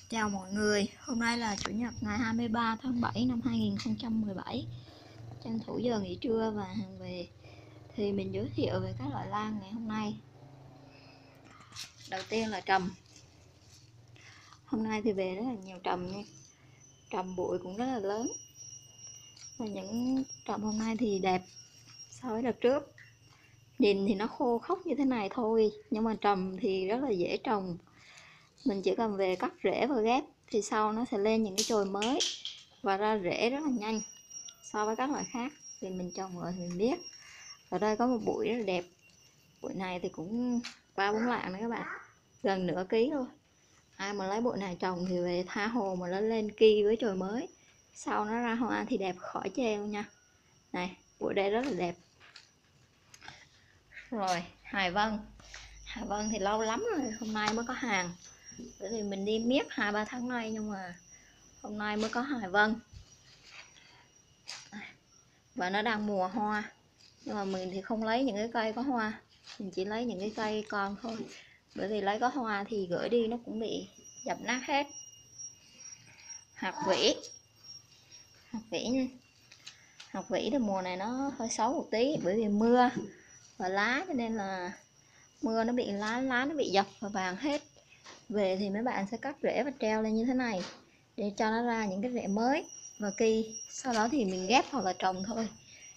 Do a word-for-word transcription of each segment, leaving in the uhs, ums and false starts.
Chào mọi người, hôm nay là Chủ nhật ngày hai mươi ba tháng bảy năm hai nghìn không trăm mười bảy. Tranh thủ giờ nghỉ trưa và hàng về thì mình giới thiệu về các loại lan ngày hôm nay. Đầu tiên là trầm. Hôm nay thì về rất là nhiều trầm nha. Trầm bụi cũng rất là lớn. Và những trầm hôm nay thì đẹp so với đợt trước. Nhìn thì nó khô khốc như thế này thôi, nhưng mà trầm thì rất là dễ trồng. Mình chỉ cần về cắt rễ và ghép thì sau nó sẽ lên những cái chồi mới và ra rễ rất là nhanh so với các loại khác. Thì mình trồng rồi thì mình biết. Ở đây có một bụi rất là đẹp. Bụi này thì cũng ba bốn lạng đấy các bạn, gần nửa ký thôi. Ai mà lấy bụi này trồng thì về tha hồ mà nó lên ki với chồi mới, sau nó ra hoa thì đẹp khỏi chê luôn nha. Này, bụi đây rất là đẹp. Rồi Hải Vân. Hải Vân thì lâu lắm rồi, hôm nay mới có hàng. Bởi vì mình đi miết hai ba tháng nay, nhưng mà hôm nay mới có Hải Vân và nó đang mùa hoa. Nhưng mà mình thì không lấy những cái cây có hoa, mình chỉ lấy những cái cây con thôi, bởi vì lấy có hoa thì gửi đi nó cũng bị dập nát hết. Hạt vĩ. Hạt vĩ nha. Hạt vĩ thì mùa này nó hơi xấu một tí, bởi vì mưa và lá, cho nên là mưa nó bị lá lá nó bị dập và vàng hết. Về thì mấy bạn sẽ cắt rễ và treo lên như thế này để cho nó ra những cái rễ mới và ki. Sau đó thì mình ghép hoặc là trồng thôi.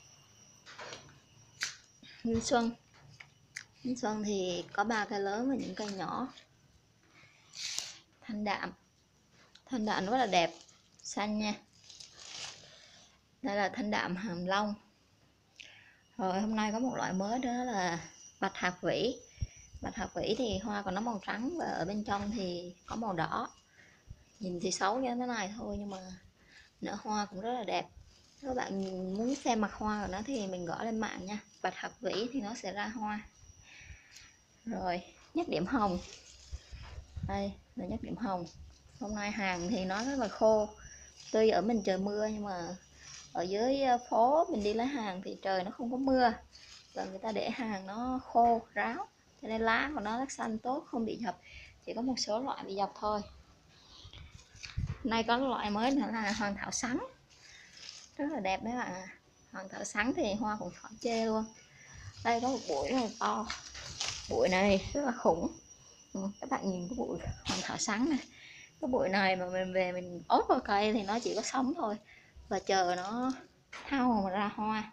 Như xuân. Như xuân thì có ba cây lớn và những cây nhỏ. Thanh đạm. Thanh đạm rất là đẹp, xanh nha. Đây là thanh đạm hàm long. Rồi hôm nay có một loại mới đó là bạch hạt vĩ. Bạch hạt vĩ thì hoa còn nó màu trắng và ở bên trong thì có màu đỏ. Nhìn thì xấu như thế này thôi, nhưng mà nở hoa cũng rất là đẹp. Nếu các bạn muốn xem mặt hoa của nó thì mình gõ lên mạng nha. Bạch hạt vĩ thì nó sẽ ra hoa. Rồi nhất điểm hồng. Đây là nhất điểm hồng. Hôm nay hàng thì nó rất là khô. Tuy ở mình trời mưa, nhưng mà ở dưới phố mình đi lấy hàng thì trời nó không có mưa, và người ta để hàng nó khô ráo, cho nên lá của nó rất xanh tốt, không bị dập. Chỉ có một số loại bị dập thôi. Nay có loại mới nữa là hoàng thảo sắn, rất là đẹp đấy bạn ạ. Hoàng thảo sắn thì hoa cũng khỏi chê luôn. Đây có một bụi rất là to, bụi này rất là khủng. Các bạn nhìn cái bụi hoàng thảo sắn này, cái bụi này mà mình về mình ốp vào cây thì nó chỉ có sống thôi và chờ nó thau mà ra hoa.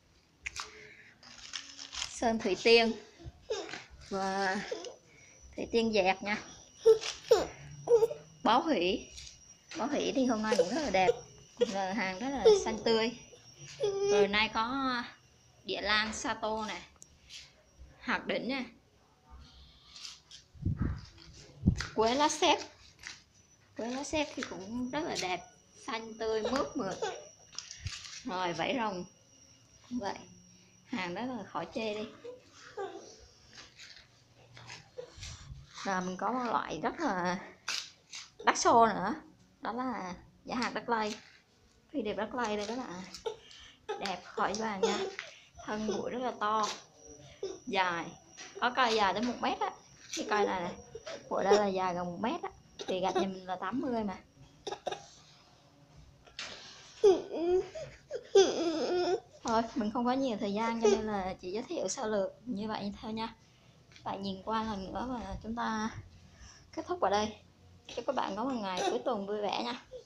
Sơn thủy tiên và thủy tiên dẹt nha. Báo hỷ. Báo hỷ thì hôm nay cũng rất là đẹp, là hàng rất là xanh tươi. Rồi nay có địa lan sato này, hạt đỉnh nè, quế lá sét. Quế lá sét thì cũng rất là đẹp, xanh tươi mướt mượt. Rồi vảy rồng cũng vậy, hàng đó là khỏi chê đi. Rồi mình có một loại rất là đắt xô nữa, đó là giả hạt đất lây. Phi đẹp đất lây đây, đó là đẹp khỏi vàng nha. Thân bụi rất là to, dài, có cây dài đến một mét á. Cái cây này này, bụi đây là dài gần một mét á. Thì gạch nhà mình là tám mươi mà. Thôi mình không có nhiều thời gian, cho nên là chỉ giới thiệu sơ lược như vậy thôi nha. Các bạn nhìn qua lần nữa và chúng ta kết thúc ở đây. Chúc các bạn có một ngày cuối tuần vui vẻ nha.